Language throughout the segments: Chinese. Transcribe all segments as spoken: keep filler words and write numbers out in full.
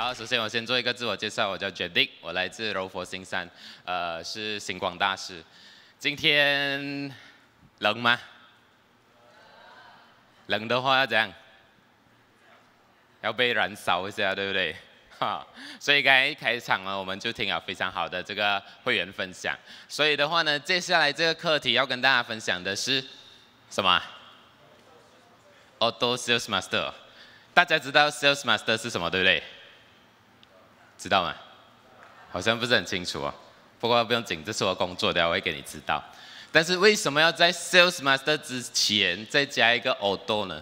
好，首先我先做一个自我介绍，我叫 Jadick， 我来自柔佛新山，呃，是星光大师。今天冷吗？冷的话要怎样？要被燃烧一下，对不对？哈，所以刚才一开场呢，我们就听了非常好的这个会员分享。所以的话呢，接下来这个课题要跟大家分享的是什么 ？Auto Sales Master。大家知道 Sales Master 是什么，对不对？知道吗？好像不是很清楚哦。不过不用紧，这是我工作的，我会给你知道。但是为什么要在 Sales Master 之前再加一个 Auto 呢？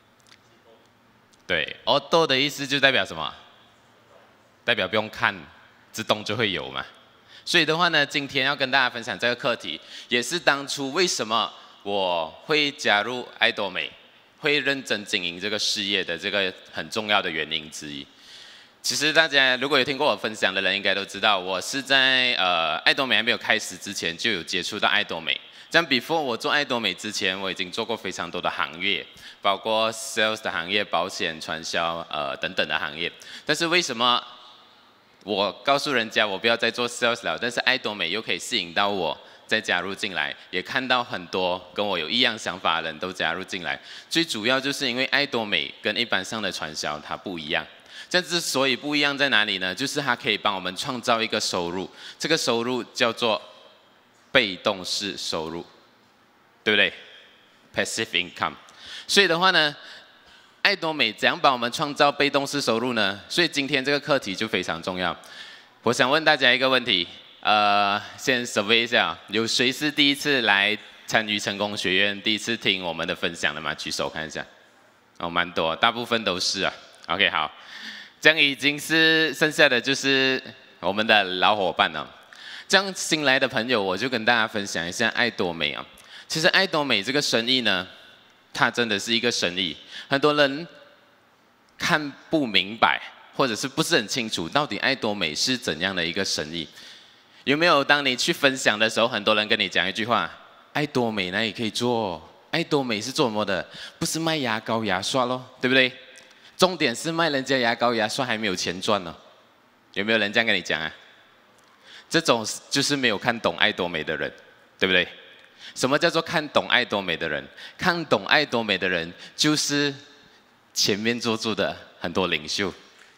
对 ，Auto 的意思就代表什么？代表不用看，自动就会有嘛。所以的话呢，今天要跟大家分享这个课题，也是当初为什么我会加入爱多美，会认真经营这个事业的这个很重要的原因之一。其实大家如果有听过我分享的人，应该都知道，我是在呃爱多美还没有开始之前就有接触到爱多美。像 before 我做爱多美之前，我已经做过非常多的行业，包括 sales 的行业、保险、传销呃等等的行业。但是为什么我告诉人家我不要再做 sales 了，但是爱多美又可以吸引到我再加入进来，也看到很多跟我有一样想法的人都加入进来。最主要就是因为爱多美跟一般上的传销它不一样。这之所以不一样在哪里呢？就是它可以帮我们创造一个收入，这个收入叫做被动式收入，对不对 ？Passive income。所以的话呢，爱多美怎样帮我们创造被动式收入呢？所以今天这个课题就非常重要。我想问大家一个问题，呃，先 survey 一下，有谁是第一次来参与成功学院，第一次听我们的分享的吗？举手看一下。哦，蛮多，大部分都是啊。OK， 好。这样已经是剩下的就是我们的老伙伴了。这样新来的朋友，我就跟大家分享一下爱多美啊。其实爱多美这个生意呢，它真的是一个生意，很多人看不明白，或者是不是很清楚，到底爱多美是怎样的一个生意？有没有当你去分享的时候，很多人跟你讲一句话：爱多美那也可以做，爱多美是做什么的？不是卖牙膏牙刷咯，对不对？重点是卖人家牙膏牙刷还没有钱赚呢，有没有人这样跟你讲啊？这种就是没有看懂爱多美的人，对不对？什么叫做看懂爱多美的人？看懂爱多美的人就是前面坐住的很多领袖。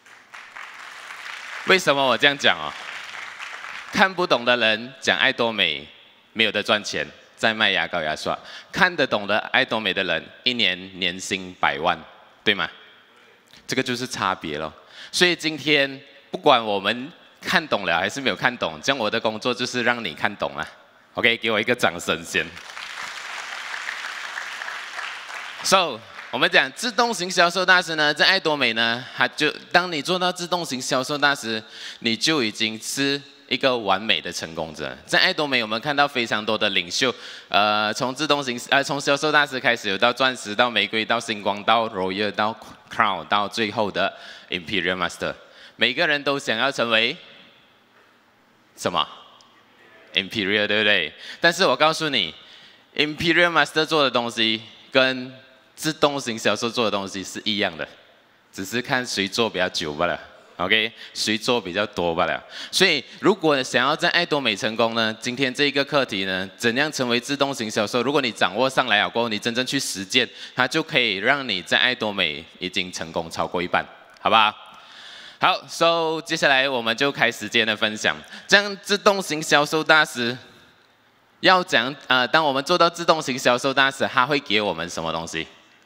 为什么我这样讲哦？看不懂的人讲爱多美没有得赚钱，在卖牙膏牙刷；看得懂的爱多美的人，一年年薪百万，对吗？这个就是差别咯。所以今天不管我们看懂了还是没有看懂，这样我的工作就是让你看懂了。OK， 给我一个掌声先。So， 我们讲自动型销售大师呢，在爱多美呢，它就当你做到自动型销售大师，你就已经是一个完美的成功者。在爱多美，我们看到非常多的领袖，呃，从自动型呃从销售大师开始，有到钻石，到玫瑰，到星光，到 Royal， 到 Crown， 到最后的 Imperial Master， 每个人都想要成为什么 Imperial， 对不对？但是我告诉你 ，Imperial Master 做的东西跟自动型销售做的东西是一样的，只是看谁做比较久罢了。OK， 谁做比较多罢了。所以，如果想要在爱多美成功呢，今天这一个课题呢，怎样成为自动型销售？如果你掌握上来了过后，你真正去实践，它就可以让你在爱多美已经成功超过一半，好不好？好 ，So 接下来我们就开始今天的分享。这样自动型销售大师要讲呃，当我们做到自动型销售大师，他会给我们什么东西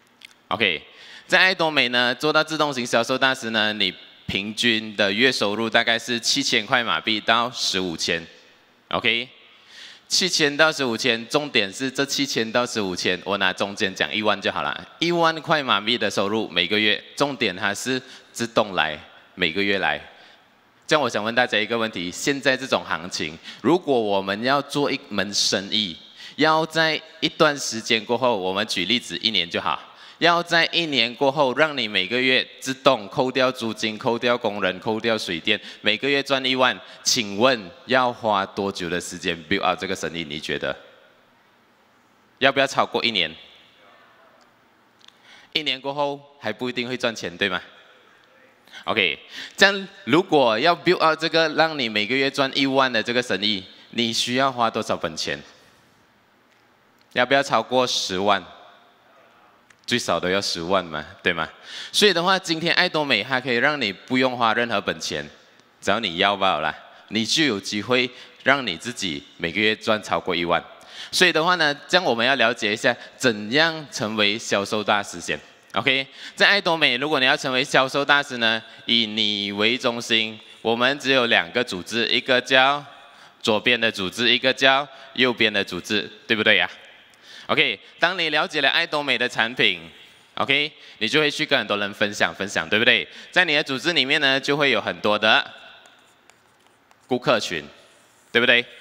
？OK， 在爱多美呢，做到自动型销售大师呢，你平均的月收入大概是七千块马币到十五千 ，OK， 七千到十五千，重点是这七千到十五千，我拿中间讲一万就好了，一万块马币的收入每个月，重点它是自动来，每个月来。这样我想问大家一个问题：现在这种行情，如果我们要做一门生意，要在一段时间过后，我们举例子一年就好。要在一年过后，让你每个月自动扣掉租金、扣掉工人、扣掉水电，每个月赚一万，请问要花多久的时间 build up 这个生意？你觉得要不要超过一年？一年过后还不一定会赚钱，对吗？ OK， 这样如果要 build out 这个让你每个月赚一万的这个生意，你需要花多少本钱？要不要超过十万？最少都要十万嘛，对吗？所以的话，今天爱多美它可以让你不用花任何本钱，只要你要罢了，你就有机会让你自己每个月赚超过一万。所以的话呢，这样我们要了解一下怎样成为销售大师先。OK， 在爱多美，如果你要成为销售大师呢，以你为中心，我们只有两个组织，一个叫左边的组织，一个叫右边的组织，对不对呀？OK， 当你了解了爱多美的产品 ，OK， 你就会去跟很多人分享分享，对不对？在你的组织里面呢，就会有很多的顾客群，对不对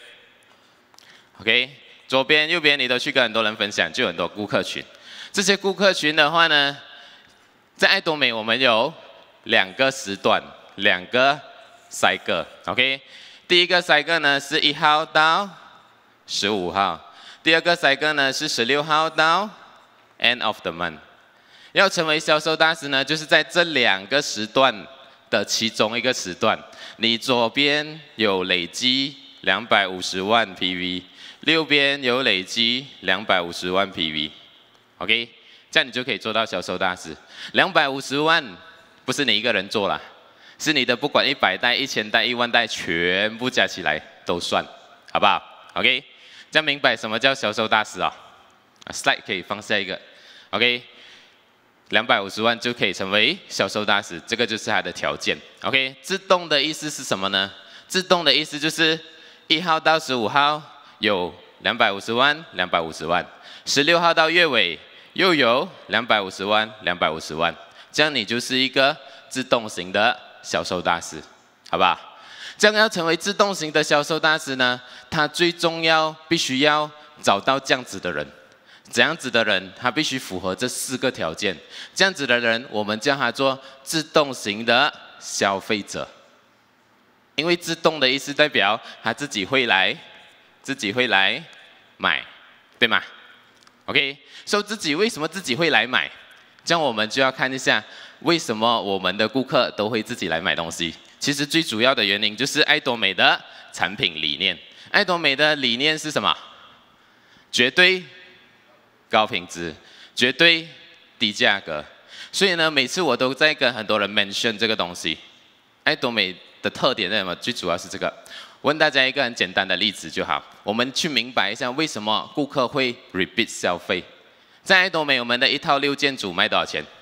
？OK， 左边、右边你都去跟很多人分享，就有很多顾客群。这些顾客群的话呢，在爱多美我们有两个时段，两个 cycle，OK， 第一个 cycle 呢是一号到十五号。第二个 cycle 呢是十六号到 end of the month。要成为销售大师呢，就是在这两个时段的其中一个时段，你左边有累积两百五十万 P V， 右边有累积两百五十万 P V。OK， 这样你就可以做到销售大师。两百五十万不是你一个人做啦，是你的不管一百袋、一千袋、一万袋，全部加起来都算，好不好 ？OK。这样明白什么叫销售大师啊、哦、？Slide 可以放下一个 ，OK， 两百五十万就可以成为销售大师，这个就是它的条件。OK， 自动的意思是什么呢？自动的意思就是一号到十五号有两百五十万，两百五十万，十六号到月尾又有两百五十万，两百五十万，这样你就是一个自动型的销售大师，好不好？这样要成为自动型的销售大师呢，他最重要必须要找到这样子的人，这样子的人他必须符合这四个条件，这样子的人我们叫他做自动型的消费者，因为自动的意思代表他自己会来，自己会来买，对吗 ？OK， 所以自己为什么自己会来买？这样我们就要看一下为什么我们的顾客都会自己来买东西。其实最主要的原因就是爱多美的产品理念。爱多美的理念是什么？绝对高品质，绝对低价格。所以呢，每次我都在跟很多人 mention 这个东西。爱多美的特点是什么？最主要是这个。问大家一个很简单的例子就好，我们去明白一下为什么顾客会 repeat 消费。在爱多美，我们的一套六件组卖多少钱？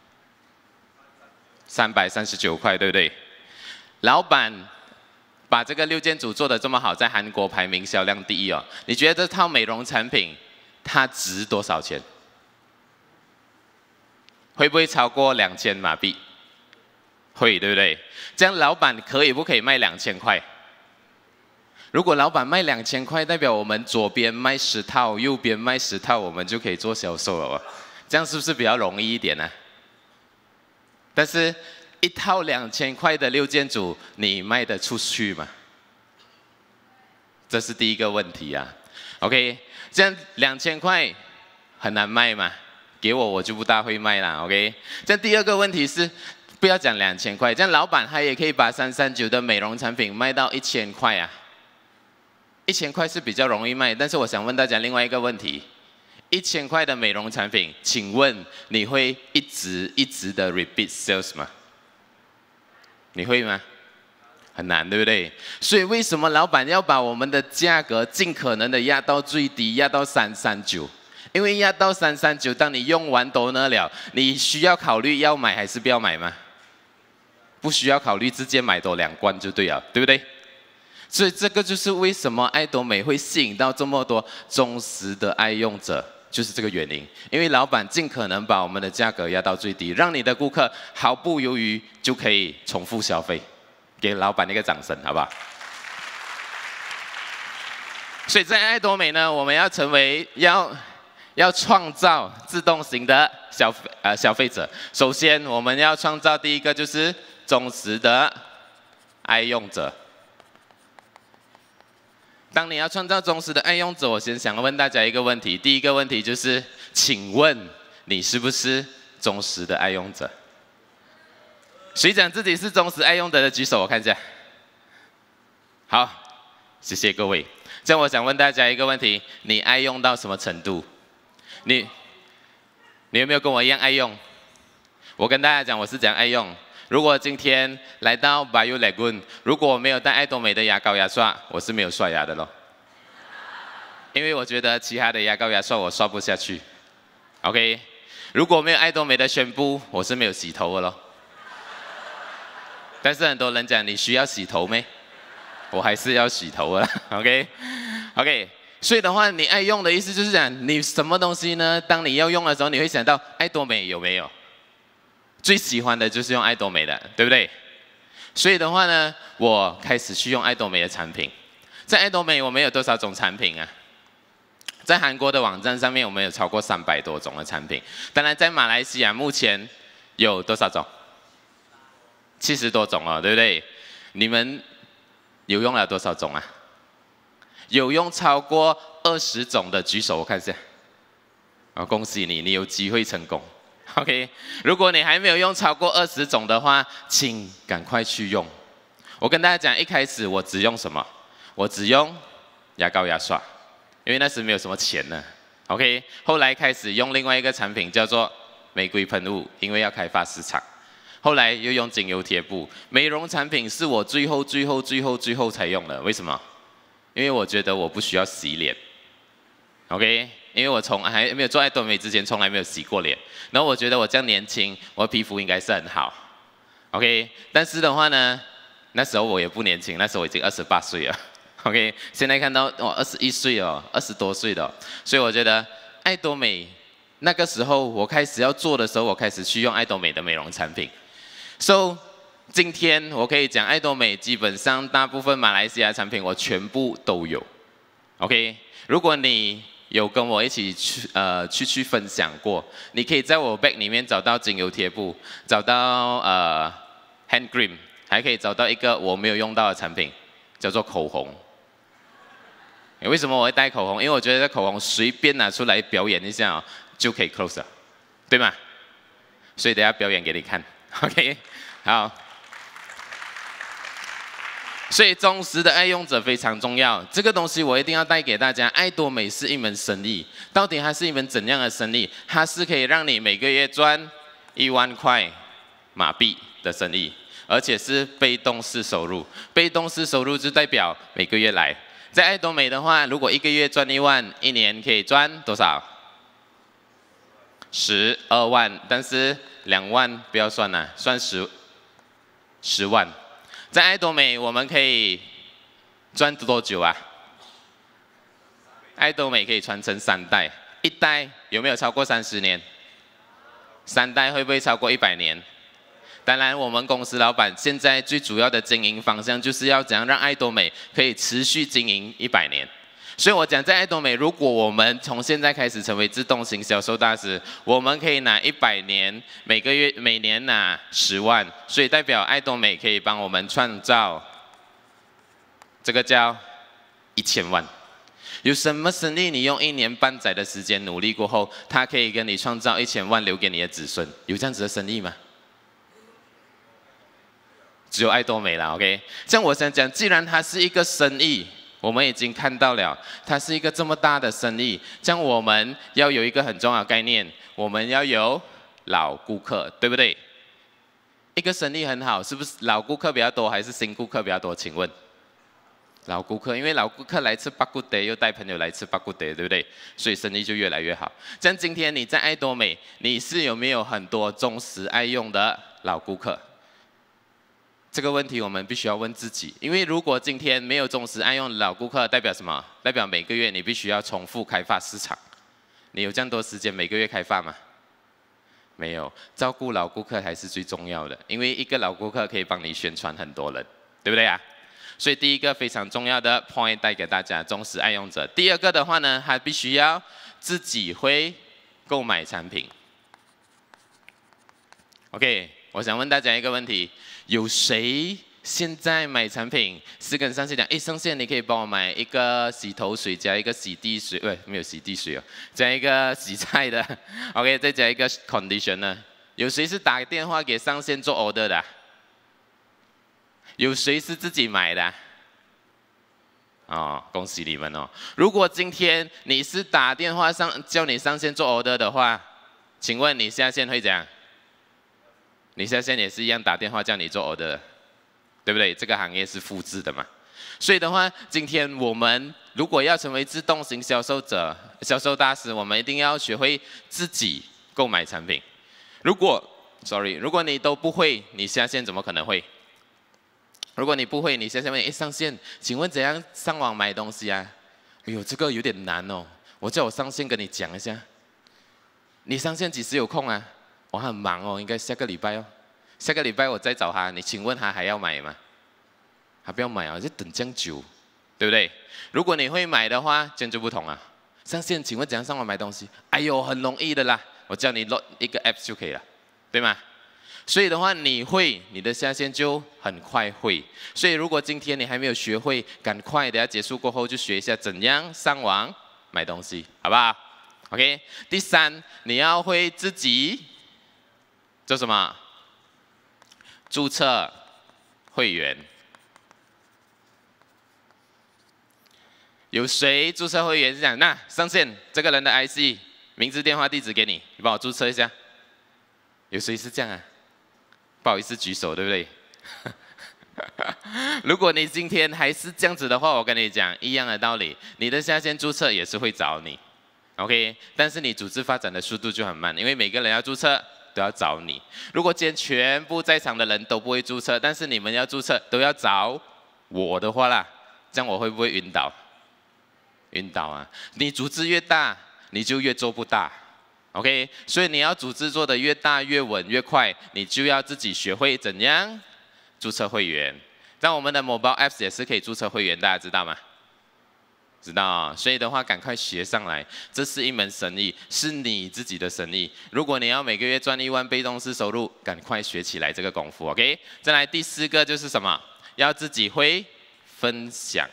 三百三十九块，对不对？老板把这个六件组做得这么好，在韩国排名销量第一哦。你觉得这套美容产品它值多少钱？会不会超过两千马币？会，对不对？这样老板可以不可以卖两千块？如果老板卖两千块，代表我们左边卖十套，右边卖十套，我们就可以做销售了哦。这样是不是比较容易一点呢？但是一套两千块的六件组，你卖得出去吗？这是第一个问题啊。OK， 这样两千块很难卖嘛？给我我就不大会卖啦。OK， 这样第二个问题是，不要讲两千块，这样老板他也可以把三三九的美容产品卖到一千块啊。一千块是比较容易卖，但是我想问大家另外一个问题。一千块的美容产品，请问你会一直一直的 repeat sales 吗？你会吗？很难，对不对？所以为什么老板要把我们的价格尽可能的压到最低，压到三三九？因为压到三三九，当你用完多呢了，你需要考虑要买还是不要买吗？不需要考虑，直接买多两罐就对了，对不对？所以这个就是为什么爱多美会吸引到这么多忠实的爱用者。就是这个原因，因为老板尽可能把我们的价格压到最低，让你的顾客毫不犹豫就可以重复消费，给老板一个掌声，好不好？所以在爱多美呢，我们要成为要要创造自动型的消费呃消费者。首先，我们要创造第一个就是忠实的爱用者。当你要创造忠实的爱用者，我先想问大家一个问题。第一个问题就是，请问你是不是忠实的爱用者？ 谁讲自己是忠实爱用者的举手，我看一下。好，谢谢各位。这样我想问大家一个问题：你爱用到什么程度？你，你有没有跟我一样爱用？我跟大家讲，我是讲爱用。如果今天来到 Bio Lagoon， 如果我没有带爱多美的牙膏牙刷，我是没有刷牙的咯。因为我觉得其他的牙膏牙刷我刷不下去。OK， 如果没有爱多美的宣布，我是没有洗头的咯。但是很多人讲你需要洗头没？我还是要洗头的。OK，OK，、okay? okay, 所以的话，你爱用的意思就是讲你什么东西呢？当你要用的时候，你会想到爱多美有没有？最喜欢的就是用爱多美的，对不对？所以的话呢，我开始去用爱多美的产品。在爱多美，我们有多少种产品啊？在韩国的网站上面，我们有超过三百多种的产品。当然，在马来西亚目前有多少种？七十多种哦，对不对？你们有用了多少种啊？有用超过二十种的举手，我看一下。啊，恭喜你，你有机会成功。OK， 如果你还没有用超过二十种的话，请赶快去用。我跟大家讲，一开始我只用什么？我只用牙膏牙刷，因为那时没有什么钱呢。OK， 后来开始用另外一个产品叫做玫瑰喷雾，因为要开发市场。后来又用精油贴布，美容产品是我最后、最后、最后、最后才用的。为什么？因为我觉得我不需要洗脸。OK。因为我从还没有做爱多美之前，从来没有洗过脸。然后我觉得我这样年轻，我的皮肤应该是很好 ，OK。但是的话呢，那时候我也不年轻，那时候我已经二十八岁了 ，OK。现在看到我二十一岁哦，二十多岁的，所以我觉得爱多美那个时候我开始要做的时候，我开始去用爱多美的美容产品。So 今天我可以讲爱多美基本上大部分马来西亚产品我全部都有 ，OK。如果你有跟我一起去呃去去分享过，你可以在我 bag 里面找到精油贴布，找到呃 hand cream， 还可以找到一个我没有用到的产品，叫做口红。为什么我会带口红？因为我觉得口红随便拿出来表演一下哦，就可以 close 了，对吗？所以等下表演给你看 ，OK， 好。所以忠实的爱用者非常重要，这个东西我一定要带给大家。爱多美是一门生意，到底它是一门怎样的生意？它是可以让你每个月赚一万块马币的生意，而且是被动式收入。被动式收入就代表每个月来。在爱多美的话，如果一个月赚一万，一年可以赚多少？十二万，但是两万不要算了，算十十万。在爱多美，我们可以赚多久啊？爱多美可以传承三代，一代有没有超过三十年？三代会不会超过一百年？当然，我们公司老板现在最主要的经营方向就是要怎样让爱多美可以持续经营一百年。所以我讲，在爱多美，如果我们从现在开始成为自动型销售大师，我们可以拿一百年，每个月每年拿十万，所以代表爱多美可以帮我们创造，这个叫一千万。有什么生意你用一年半载的时间努力过后，它可以跟你创造一千万留给你的子孙？有这样子的生意吗？只有爱多美了 ，OK。这样我想讲，既然它是一个生意。我们已经看到了，它是一个这么大的生意，这样我们要有一个很重要的概念，我们要有老顾客，对不对？一个生意很好，是不是老顾客比较多，还是新顾客比较多？请问，老顾客，因为老顾客来吃巴古德，又带朋友来吃巴古德，对不对？所以生意就越来越好。这样今天你在爱多美，你是有没有很多忠实爱用的老顾客？这个问题我们必须要问自己，因为如果今天没有忠实爱用的老顾客，代表什么？代表每个月你必须要重复开发市场。你有这样多时间每个月开发吗？没有，照顾老顾客才是最重要的，因为一个老顾客可以帮你宣传很多人，对不对啊？所以第一个非常重要的 point 带给大家，忠实爱用者。第二个的话呢，他必须要自己会购买产品。OK。我想问大家一个问题：有谁现在买产品是跟上线讲，哎，上线你可以帮我买一个洗头水加一个洗地水，喂，没有洗地水哦，加一个洗菜的 ，OK， 再加一个 conditioner。有谁是打电话给上线做 order 的、啊？ 有谁是自己买的啊？哦，恭喜你们哦！如果今天你是打电话上叫你上线做 order 的话，请问你下线会怎样？你下线也是一样打电话叫你做 order， 对不对？这个行业是复制的嘛。所以的话，今天我们如果要成为自动型销售者、销售大师，我们一定要学会自己购买产品。如果 ，sorry， 如果你都不会，你下线怎么可能会？如果你不会，你下线问，哎，上线，请问怎样上网买东西啊？哎呦，这个有点难哦，我叫我上线跟你讲一下。你上线几时有空啊？我很忙哦，应该下个礼拜哦。下个礼拜我再找他，你请问他还要买吗？他不要买啊，就等这样久，对不对？如果你会买的话，这样就不同了。上线，请问怎样上网买东西？哎呦，很容易的啦，我叫你 load 一个 app 就可以了，对吗？所以的话，你会，你的下线就很快会。所以如果今天你还没有学会，赶快等下结束过后就学一下怎样上网买东西，好不好 ？OK。第三，你要会自己做什么？注册会员。有谁注册会员是这样？那上线这个人的 I C、名字、电话、地址给你，你帮我注册一下。有谁是这样啊？不好意思举手，对不对？如果你今天还是这样子的话，我跟你讲一样的道理，你的下线注册也是会找你 ，OK？ 但是你组织发展的速度就很慢，因为每个人要注册都要找你。如果今天全部在场的人都不会注册，但是你们要注册都要找我的话啦，这样我会不会晕倒？晕倒啊！你组织越大，你就越做不大。OK， 所以你要组织做得越大、越稳、越快，你就要自己学会怎样注册会员。但我们的 mobile apps 也是可以注册会员，大家知道吗？知道啊，所以的话赶快学上来，这是一门生意，是你自己的生意。如果你要每个月赚一万被动式收入，赶快学起来这个功夫 ，OK？ 再来第四个就是什么？要自己会分享。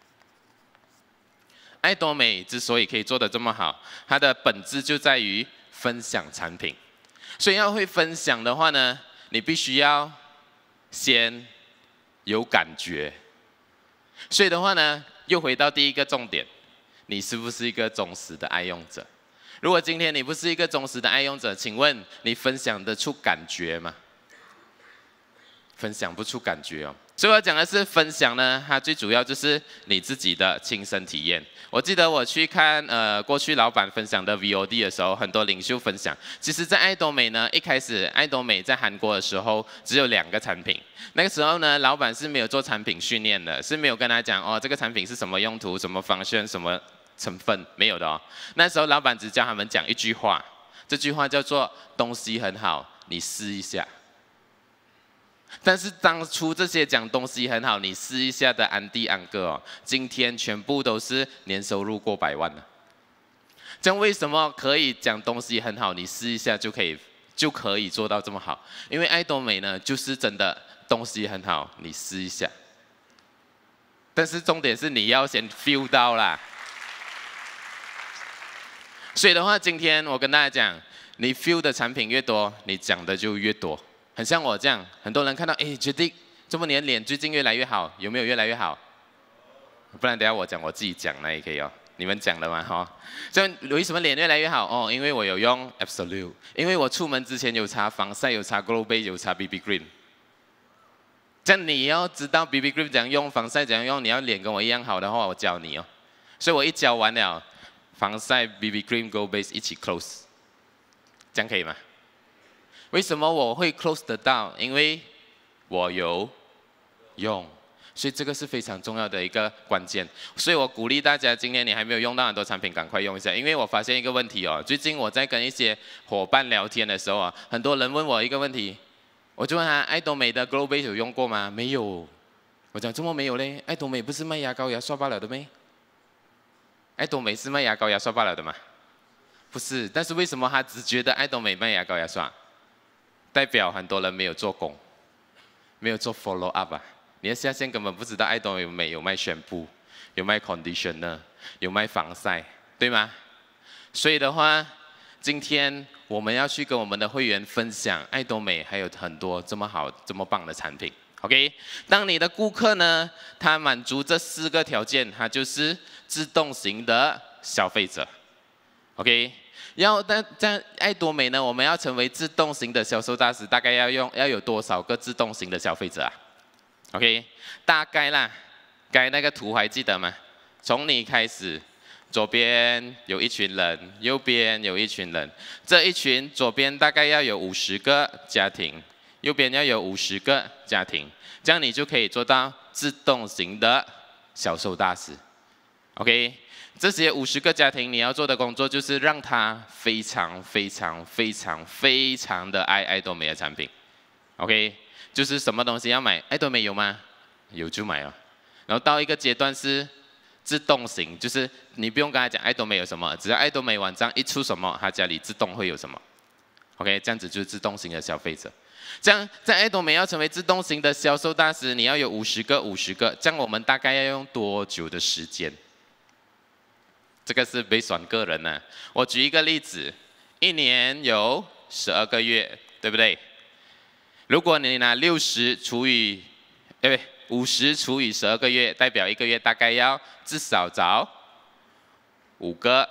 爱多美之所以可以做得这么好，它的本质就在于分享产品。所以要会分享的话呢，你必须要先有感觉。所以的话呢，又回到第一个重点，你是不是一个忠实的爱用者？如果今天你不是一个忠实的爱用者，请问你分享得出感觉吗？分享不出感觉哦。所以我讲的是分享呢，它最主要就是你自己的亲身体验。我记得我去看呃过去老板分享的 V O D 的时候，很多领袖分享。其实，在爱多美呢，一开始爱多美在韩国的时候只有两个产品。那个时候呢，老板是没有做产品训练的，是没有跟他讲哦，这个产品是什么用途、什么方向、什么成分，没有的哦。那时候老板只教他们讲一句话，这句话叫做“东西很好，你试一下”。但是当初这些讲东西很好，你试一下的安迪安哥哦，今天全部都是年收入过百万了。这样为什么可以讲东西很好，你试一下就可以就可以做到这么好？因为爱多美呢，就是真的东西很好，你试一下。但是重点是你要先 feel 到啦。所以的话，今天我跟大家讲，你 feel 的产品越多，你讲的就越多。很像我这样，很多人看到，哎，觉得这么你的脸最近越来越好，有没有越来越好？不然等下我讲，我自己讲那也可以哦。你们讲的嘛，哈、哦。所以为什么脸越来越好？哦，因为我有用 Absolute， 因为我出门之前有擦防晒，有擦 Glow Base， 有擦 B B Cream。这样你要知道 B B Cream 怎样用，防晒怎样用，你要脸跟我一样好的话，我教你哦。所以我一教完了，防晒 B B Cream、Glow Base 一起 close， 这样可以吗？为什么我会 close 得到？因为我有用，所以这个是非常重要的一个关键。所以我鼓励大家，今天你还没有用到很多产品，赶快用一下。因为我发现一个问题哦，最近我在跟一些伙伴聊天的时候啊，很多人问我一个问题，我就问他：爱多美的 Glow Base 有用过吗？没有。我讲怎么没有嘞？爱多美不是卖牙膏牙刷罢了的咩？爱多美是卖牙膏牙刷罢了的吗？不是，但是为什么他只觉得爱多美卖牙膏牙刷？代表很多人没有做工，没有做 follow up 啊！你的下线根本不知道爱多美有卖宣布，有卖 conditioner， 有卖防晒，对吗？所以的话，今天我们要去跟我们的会员分享爱多美还有很多这么好、这么棒的产品。 OK， 当你的顾客呢，他满足这四个条件，他就是自动型的消费者。OK， 要但在爱多美呢，我们要成为自动型的销售大师，大概要用要有多少个自动型的消费者啊 ？OK， 大概啦，该那个图还记得吗？从你开始，左边有一群人，右边有一群人，这一群左边大概要有五十个家庭，右边要有五十个家庭，这样你就可以做到自动型的销售大师。OK。这些五十个家庭，你要做的工作就是让他非常非常非常非常的爱爱多美的产品 ，OK， 就是什么东西要买，爱多美有吗？有就买了。然后到一个阶段是自动型，就是你不用跟他讲爱多美有什么，只要爱多美网站一出什么，他家里自动会有什么 ，OK， 这样子就是自动型的消费者。这样在爱多美要成为自动型的销售大师，你要有五十个五十个，这样我们大概要用多久的时间？这个是based on个人呢、啊。我举一个例子，一年有十二个月，对不对？如果你拿六十除以，对不对？五十除以十二个月，代表一个月大概要至少找五个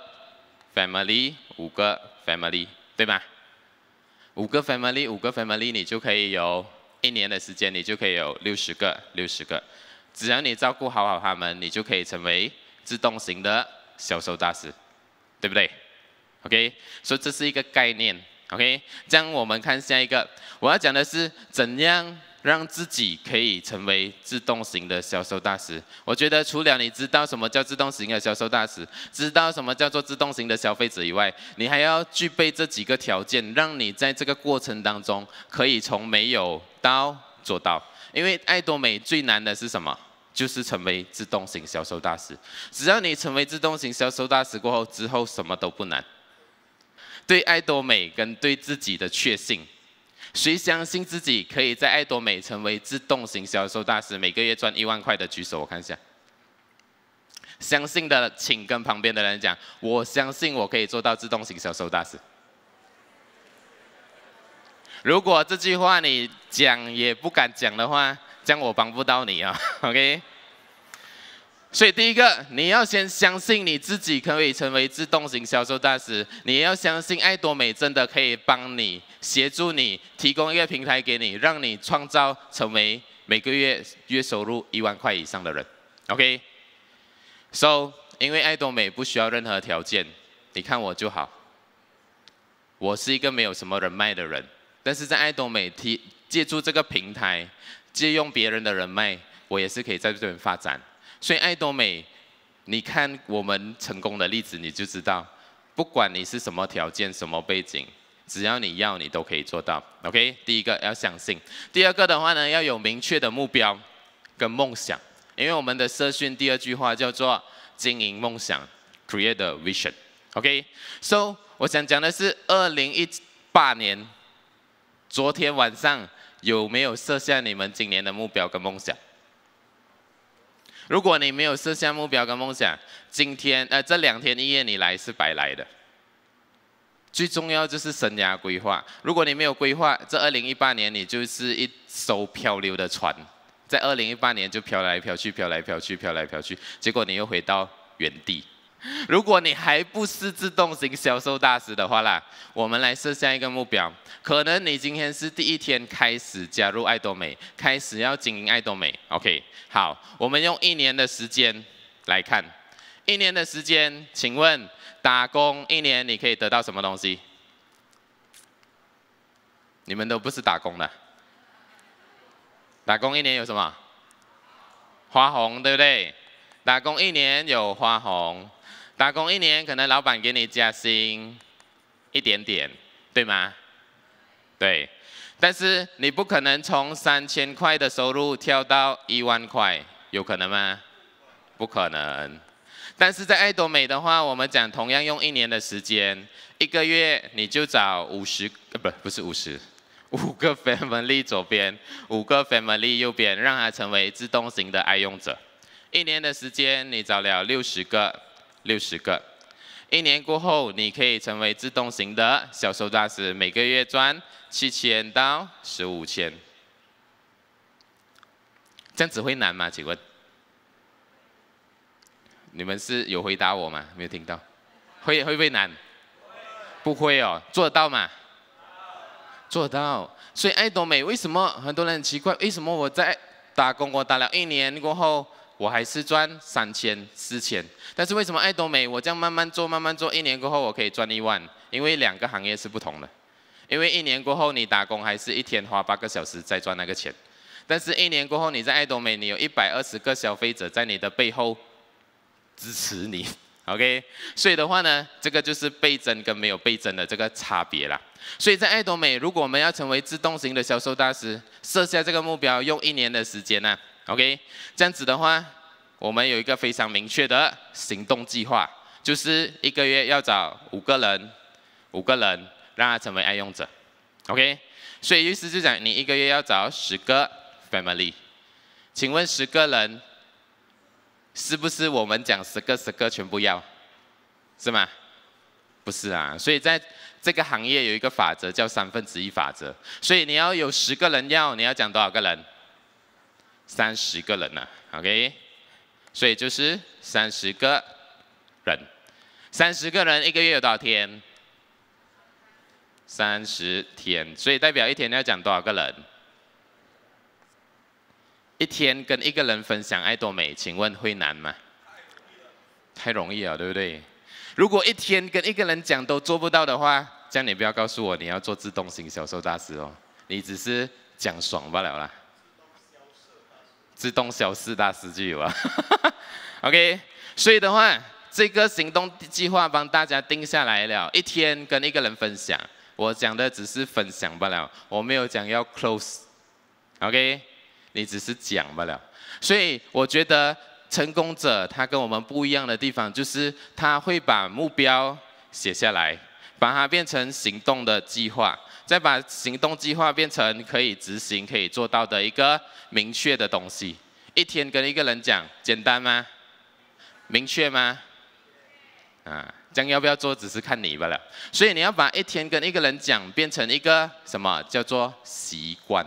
family， 五个 family， 对吗？五个 family， 五个 family， 你就可以有一年的时间，你就可以有六十个，六十个。只要你照顾好好他们，你就可以成为自动型的销售大师，对不对 ？OK， 所以这是一个概念。OK， 这样我们看下一个，我要讲的是怎样让自己可以成为自动型的销售大师。我觉得除了你知道什么叫自动型的销售大师，知道什么叫做自动型的消费者以外，你还要具备这几个条件，让你在这个过程当中可以从没有到做到。因为爱多美最难的是什么？就是成为自动型销售大师。只要你成为自动型销售大师过后，之后什么都不难。对爱多美跟对自己的确信，谁相信自己可以在爱多美成为自动型销售大师，每个月赚一万块的举手，我看一下。相信的，请跟旁边的人讲，我相信我可以做到自动型销售大师。如果这句话你讲也不敢讲的话，这样我帮不到你啊 ，OK？ 所以第一个，你要先相信你自己可以成为自动型销售大师，你要相信爱多美真的可以帮你、协助你、提供一个平台给你，让你创造成为每个月月收入一万块以上的人 ，OK？So， 因为爱多美不需要任何条件，你看我就好。我是一个没有什么人脉的人，但是在爱多美提借助这个平台。借用别人的人脉，我也是可以在这边发展。所以爱多美，你看我们成功的例子，你就知道，不管你是什么条件、什么背景，只要你要，你都可以做到。OK， 第一个要相信，第二个的话呢，要有明确的目标跟梦想。因为我们的社训第二句话叫做经营梦想 ，create a vision。OK，So， 我想讲的是二零一八年，昨天晚上。有没有设下你们今年的目标跟梦想？如果你没有设下目标跟梦想，今天呃这两天一夜你来是白来的。最重要就是生涯规划。如果你没有规划，这二零一八年你就是一艘漂流的船，在二零一八年就飘来飘去，飘来飘去，飘来飘去，结果你又回到原地。如果你还不是自动型销售大师的话啦，我们来设下一个目标。可能你今天是第一天开始加入爱多美，开始要经营爱多美。OK， 好，我们用一年的时间来看。一年的时间，请问打工一年你可以得到什么东西？你们都不是打工的。打工一年有什么？花红，对不对？打工一年有花红。打工一年，可能老板给你加薪一点点，对吗？对，但是你不可能从三千块的收入跳到一万块，有可能吗？不可能。但是在爱多美的话，我们讲同样用一年的时间，一个月你就找五十，呃不不是五十，五个 family 左边，五个 family 右边，让它成为自动型的爱用者。一年的时间，你找了六十个。六十个，一年过后，你可以成为自动型的销售大师，每个月赚七千到十五千。 这样子会难吗？请问，你们是有回答我吗？没有听到，会会不会难？不会哦，做得到吗？做得到。所以爱多美为什么很多人很奇怪？为什么我在打工，我打了一年过后，我还是赚三千、四千？但是为什么爱多美我这样慢慢做、慢慢做，一年过后我可以赚一万？因为两个行业是不同的。因为一年过后你打工还是一天花八个小时在赚那个钱，但是一年过后你在爱多美，你有一百二十个消费者在你的背后支持你。OK， 所以的话呢，这个就是倍增跟没有倍增的这个差别啦。所以在爱多美，如果我们要成为自动型的销售大师，设下这个目标，用一年的时间呢、啊、，OK， 这样子的话，我们有一个非常明确的行动计划，就是一个月要找五个人，五个人让他成为爱用者 ，OK， 所以意思就讲，你一个月要找十个 family， 请问十个人。是不是我们讲十个十个全部要，是吗？不是啊，所以在这个行业有一个法则叫三分之一法则，所以你要有十个人要，你要讲多少个人？三十个人呢、啊、，OK， 所以就是三十个人，三十个人一个月有多少天？三十天，所以代表一天要讲多少个人？一天跟一个人分享爱多美，请问会难吗？太容易了，对不对？如果一天跟一个人讲都做不到的话，这样你不要告诉我你要做自动型销售大师哦，你只是讲爽罢了啦。自动销售大师就有啊。OK， 所以的话，这个行动计划帮大家定下来了，一天跟一个人分享。我讲的只是分享罢了，我没有讲要 close。OK。你只是讲罢了，所以我觉得成功者他跟我们不一样的地方，就是他会把目标写下来，把它变成行动的计划，再把行动计划变成可以执行、可以做到的一个明确的东西。一天跟一个人讲，简单吗？明确吗？啊，这样要不要做，只是看你罢了。所以你要把一天跟一个人讲，变成一个什么叫做习惯。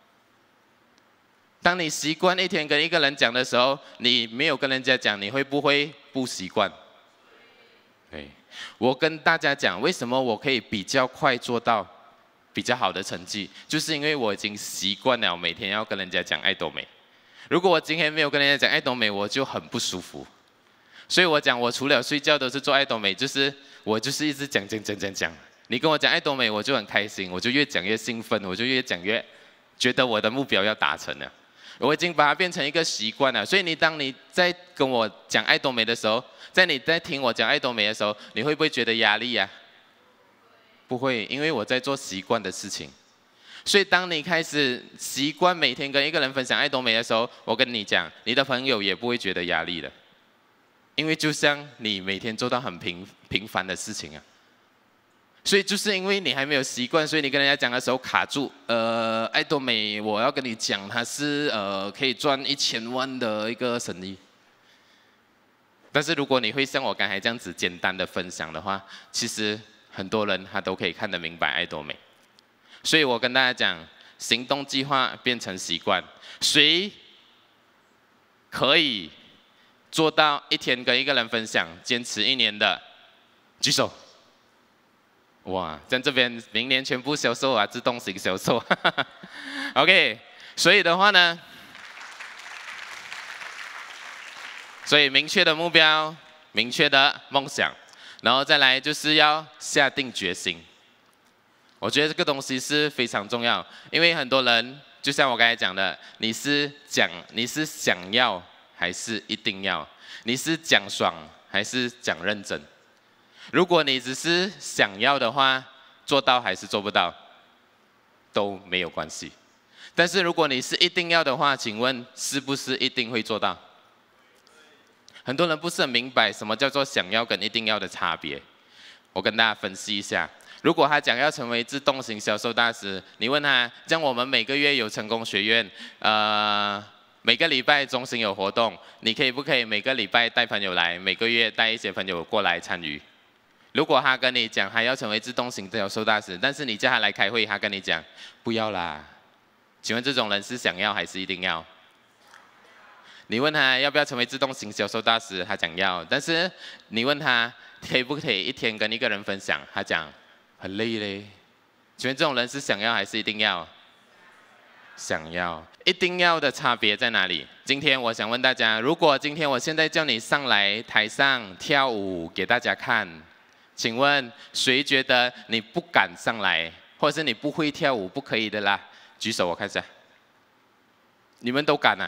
当你习惯一天跟一个人讲的时候，你没有跟人家讲，你会不会不习惯？对，我跟大家讲，为什么我可以比较快做到比较好的成绩，就是因为我已经习惯了每天要跟人家讲爱多美。如果我今天没有跟人家讲爱多美，我就很不舒服。所以我讲，我除了睡觉都是做爱多美，就是我就是一直讲讲讲讲讲。你跟我讲爱多美，我就很开心，我就越讲越兴奋，我就越讲越觉得我的目标要达成了。我已经把它变成一个习惯了，所以你当你在跟我讲爱多美的时候，在你在听我讲爱多美的时候，你会不会觉得压力呀、啊？不会，因为我在做习惯的事情。所以当你开始习惯每天跟一个人分享爱多美的时候，我跟你讲，你的朋友也不会觉得压力的，因为就像你每天做到很平平凡的事情啊。所以就是因为你还没有习惯，所以你跟人家讲的时候卡住。呃，爱多美，我要跟你讲，它是呃可以赚一千万的一个生意。但是如果你会像我刚才这样子简单的分享的话，其实很多人他都可以看得明白爱多美。所以我跟大家讲，行动计划变成习惯，谁可以做到一天跟一个人分享，坚持一年的，举手。哇，在这边明年全部销售啊，自动型销售。OK， 所以的话呢，所以明确的目标，明确的梦想，然后再来就是要下定决心。我觉得这个东西是非常重要，因为很多人就像我刚才讲的，你是讲你是想要还是一定要？你是讲爽还是讲认真？如果你只是想要的话，做到还是做不到都没有关系。但是如果你是一定要的话，请问是不是一定会做到？很多人不是很明白什么叫做想要跟一定要的差别。我跟大家分析一下。如果他讲要成为自动型销售大师，你问他，像我们每个月有成功学院，呃，每个礼拜中心有活动，你可以不可以每个礼拜带朋友来，每个月带一些朋友过来参与？如果他跟你讲他要成为自动型销售大师，但是你叫他来开会，他跟你讲不要啦，请问这种人是想要还是一定要？ 你问他要不要成为自动型销售大师，他讲要。但是你问他可以不可以一天跟一个人分享，他讲很累嘞。请问这种人是想要还是一定要？想要。一定要的差别在哪里？今天我想问大家，如果今天我现在叫你上来台上跳舞给大家看，请问谁觉得你不敢上来，或者是你不会跳舞不可以的啦？举手我看一下。你们都敢啊？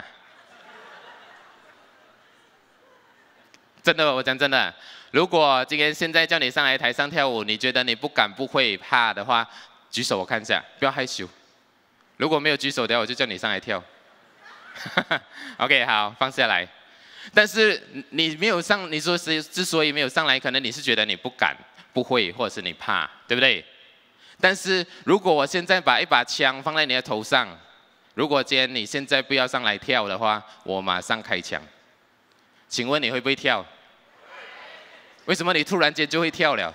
真的，我讲真的，如果今天现在叫你上来台上跳舞，你觉得你不敢、不会、怕的话，举手我看一下，不要害羞。如果没有举手的，我就叫你上来跳。OK， 好，放下来。但是你没有上，你说是之所以没有上来，可能你是觉得你不敢、不会，或者是你怕，对不对？但是如果我现在把一把枪放在你的头上，如果今天你现在不要上来跳的话，我马上开枪。请问你会不会跳？为什么你突然间就会跳了？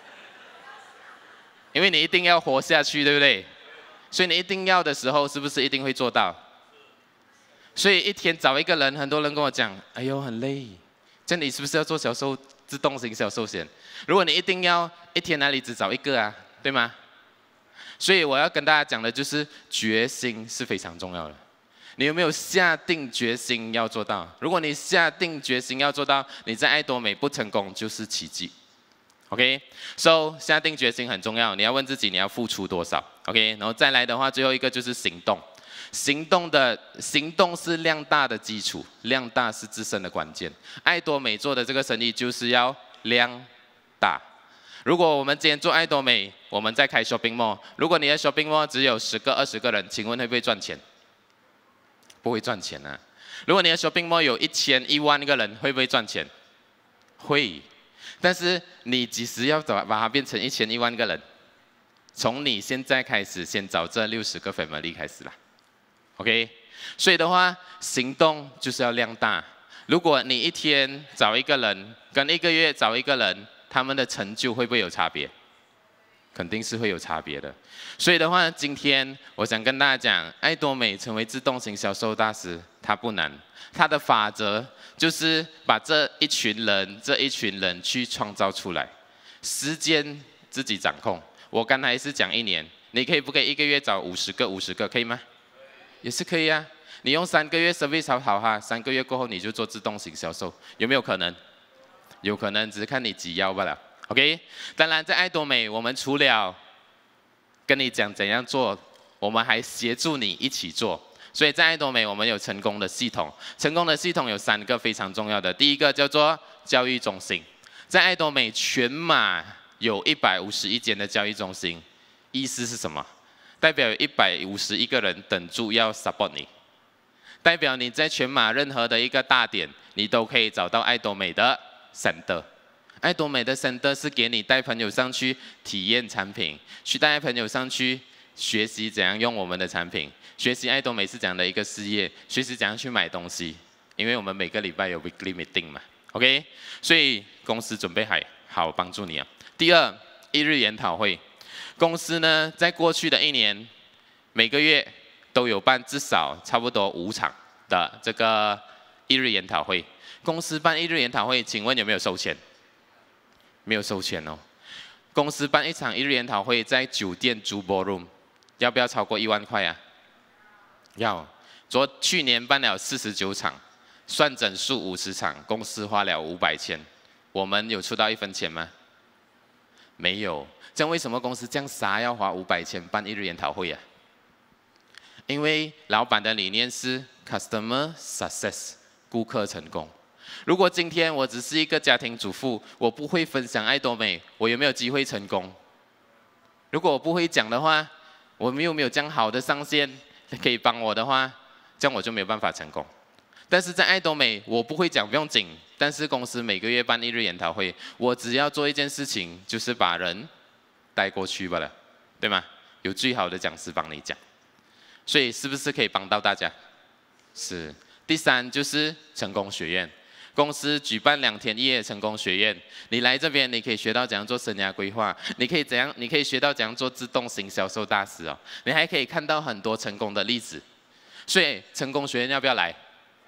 因为你一定要活下去，对不对？所以你一定要的时候，是不是一定会做到？所以一天找一个人，很多人跟我讲：“哎呦，很累。”这样你是不是要做销售自动型销售先？如果你一定要一天哪里只找一个啊，对吗？所以我要跟大家讲的就是决心是非常重要的。你有没有下定决心要做到？如果你下定决心要做到，你在爱多美不成功就是奇迹。OK，so 下定决心很重要，你要问自己你要付出多少。OK， 然后再来的话，最后一个就是行动。行动的行动是量大的基础，量大是自身的关键。爱多美做的这个生意就是要量大。如果我们今天做爱多美，我们在开 shopping mall， 如果你的 shopping mall 只有十个、二十个人，请问会不会赚钱？不会赚钱啊。如果你的 shopping mall 有一千、一万个人，会不会赚钱？会。但是你几时要把把它变成一千、一万个人？从你现在开始，先找这六十个 family 开始啦。OK， 所以的话，行动就是要量大。如果你一天找一个人，跟一个月找一个人，他们的成就会不会有差别？肯定是会有差别的。所以的话，今天我想跟大家讲，爱多美成为自动型销售大师，它不难。它的法则就是把这一群人、这一群人去创造出来，时间自己掌控。我刚才是讲一年，你可以不可以一个月找五十个、五十个，可以吗？也是可以啊。你用三个月 service 好好哈，三个月过后你就做自动型销售，有没有可能？有可能，只是看你几腰罢了。OK， 当然在爱多美，我们除了跟你讲怎样做，我们还协助你一起做。所以在爱多美，我们有成功的系统。成功的系统有三个非常重要的，第一个叫做教育中心。在爱多美全马有一百五十一间的教育中心，意思是什么？代表有一百五十一个人等住要 support 你，代表你在全马任何的一个大点，你都可以找到爱多美的 center。爱多美的 center 是给你带朋友上去体验产品，去带朋友上去学习怎样用我们的产品，学习爱多美是这样的一个事业，学习怎样去买东西，因为我们每个礼拜有 weekly meeting 嘛 ，OK， 所以公司准备好好帮助你啊。第二，一日研讨会，公司呢在过去的一年，每个月都有办至少差不多五场的这个一日研讨会。公司办一日研讨会，请问有没有收钱？没有收钱哦。公司办一场一日研讨会，在酒店租 ballroom， 要不要超过一万块啊？要。昨去年办了四十九场，算整数五十场，公司花了五百千，我们有出到一分钱吗？没有。这样为什么公司这样傻要花五百千办一日研讨会啊？因为老板的理念是 customer success， 顾客成功。如果今天我只是一个家庭主妇，我不会分享爱多美，我有没有机会成功？如果我不会讲的话，我们又没有这样好的上线可以帮我的话，这样我就没有办法成功。但是在爱多美，我不会讲不用紧，但是公司每个月办一日研讨会，我只要做一件事情，就是把人带过去罢了，对吗？有最好的讲师帮你讲，所以是不是可以帮到大家？是。第三就是成功学院。公司举办两天一夜成功学院，你来这边，你可以学到怎样做生涯规划，你可以怎样，你可以学到怎样做自动型销售大师哦，你还可以看到很多成功的例子。所以成功学院要不要来？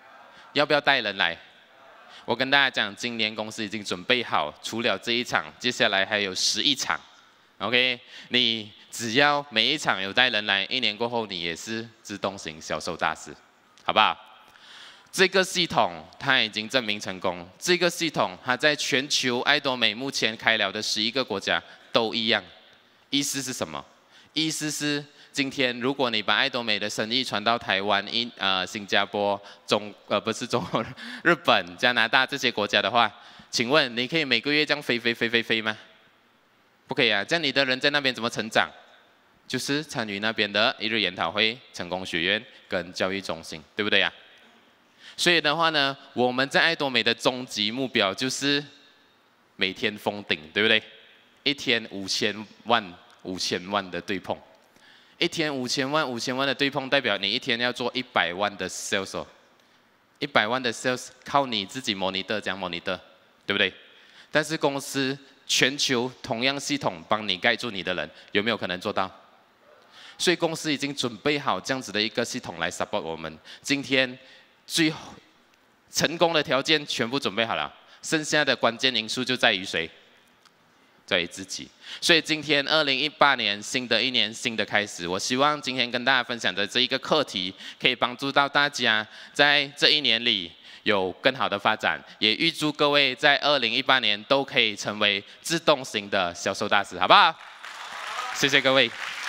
要不要带人来？我跟大家讲，今年公司已经准备好，除了这一场，接下来还有十一场。OK， 你只要每一场有带人来，一年过后你也是自动型销售大师，好不好？这个系统它已经证明成功，这个系统它在全球爱多美目前开了的十一个国家都一样。意思是什么？意思是今天如果你把爱多美的生意传到台湾、印呃新加坡、中呃不是中国、日本、加拿大这些国家的话，请问你可以每个月这样飞飞飞飞飞吗？不可以啊，这样你的人在那边怎么成长？就是参与那边的一日研讨会、成功学院跟教育中心，对不对呀？所以的话呢，我们在爱多美的终极目标就是每天封顶，对不对？一天五千万、五千万的对碰，一天五千万、五千万的对碰，代表你一天要做一百万的 sales， 一百万的 sales 靠你自己 monitor 这样 monitor， 对不对？但是公司全球同样系统帮你盖住你的人，有没有可能做到？所以公司已经准备好这样子的一个系统来 support 我们。今天最成功的条件全部准备好了，剩下的关键因素就在于谁？在于自己。所以今天二零一八年新的一年新的开始，我希望今天跟大家分享的这一个课题，可以帮助到大家在这一年里有更好的发展，也预祝各位在二零一八年都可以成为自动型的销售大师，好不好？谢谢各位。